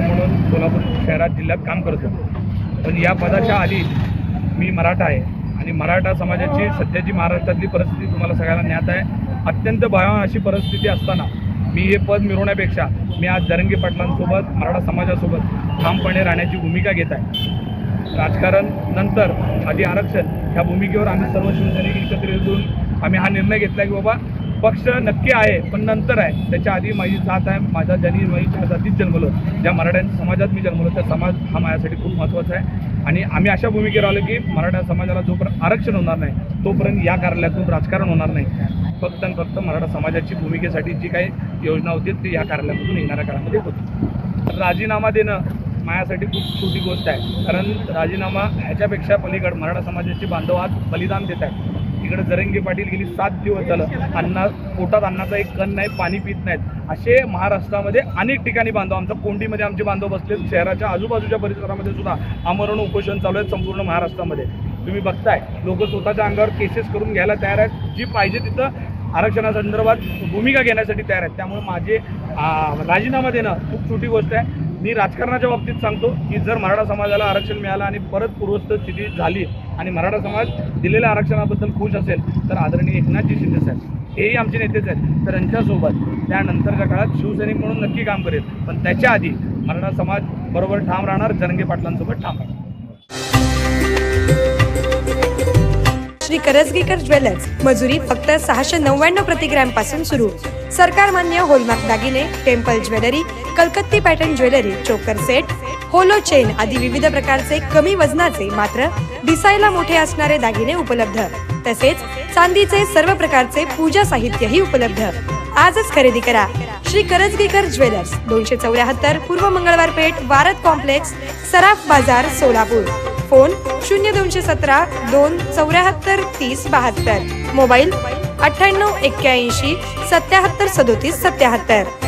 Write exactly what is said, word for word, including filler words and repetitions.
म्हणून सोलापूर शहरात जिल्ह्यात काम करतो. पण या पदाच्या आधी मी मराठा आहे आणि मराठा समाजाची सध्याची महाराष्ट्रातली परिस्थिती तुम्हाला सगळ्यांना ज्ञात आहे. अत्यंत भयावह अशी परिस्थिती असताना मी हे पद मिळवण्यापेक्षा मी आज जरांगे पाटलांसोबत मराठा समाजासोबत ठामपणे राहण्याची भूमिका घेत आहे. राजकारण नंतर आधी आरक्षण ह्या भूमिकेवर आम्ही सर्व शिवसैनिक एकत्र येऊन आम्ही हा निर्णय घेतला की बाबा पक्ष नक्की आहे पण नंतर आहे. त्याच्या आधी माझी जात आहे, माझा जनी माझ्या जातीत जन्मलो, ज्या मराठा समाजात मी जन्मलो त्या समाज हा माझ्यासाठी खूप महत्त्वाचा आहे. आणि आम्ही अशा भूमिकेवर आलो की मराठा समाजाला जोपर्यंत आरक्षण होणार नाही तोपर्यंत या कार्यालयातून राजकारण होणार नाही. फक्त आणि फक्त मराठा समाजाची भूमिकेसाठी जी काही योजना होती ती या कार्यालयामधून येणाऱ्या काळामध्ये होती. राजीनामा देणं माझ्यासाठी खूप छोटी गोष्ट आहे, कारण राजीनामा ह्याच्यापेक्षा पलीकडे मराठा समाजाचे बांधव आज बलिदान देत आहेत. इकडे जरांगे पाटील गेली सात दिवस झालं अन्ना पोटात अन्नाचा एक कण नाही, पाणी पित नाहीत. असे महाराष्ट्रामध्ये अनेक ठिकाणी बांधव, आमचा कोंडीमध्ये आमचे बांधव बसले, शहराच्या आजूबाजूच्या परिसरामध्ये सुद्धा आमरण उपोषण चालू आहेत संपूर्ण महाराष्ट्रामध्ये. तुम्ही बघताय लोक स्वतःच्या अंगावर केसेस करून घ्यायला तयार आहेत, जी पाहिजे तिथं आरक्षणासंदर्भात भूमिका घेण्यासाठी तयार आहेत. त्यामुळे माझे राजीनामा देणं खूप छोटी गोष्ट आहे. मी राजकारणाच्या बाबतीत सांगतो की जर मराठा समाजाला आरक्षण मिळालं आणि परत पूर्वस्थ स्थिती झाली आणि मराठा समाज दिलेल्या आरक्षणाबद्दल खुश असेल तर आदरणीय एकनाथजी शिंदे साहेब हेही आमचे नेतेच आहेत, तर यांच्यासोबत त्यानंतरच्या काळात शिवसैनिक म्हणून नक्की काम करेल. पण त्याच्या आधी मराठा समाज बरोबर ठाम राहणार, जरांगे पाटलांसोबत ठाम राहणार. श्री करजगीकर ज्वेलर्स, मजुरी फक्त सहाशे नव्याण्णव प्रति ग्रॅम पासून सुरू. सरकार मान्य होलमार्क दागिने, टेम्पल ज्वेलरी, कलकत्ती pattern jewellery, choker set, hollow chain आदी विविध प्रकारचे कमी वजनाचे मात्र दिसायला मोठे असणारे दागिने उपलब्ध. तसेच चांदीचे सर्व प्रकारचे पूजा साहित्यही उपलब्ध. आजच खरेदी करा. श्री करजगीकर ज्वेलर्स, दोनशे चौऱ्याहत्तर पूर्व मंगळवार पेठ, वारद कॉम्प्लेक्स, सराफ बाजार, सोलापूर. फोन शून्य दोनशे सतरा दोन चौऱ्याहत्तर तीस बहात्तर. मोबाईल अठ्ठ्याण्णव एक्क्याऐंशी सत्याहत्तर सदोतीस सत्याहत्तर.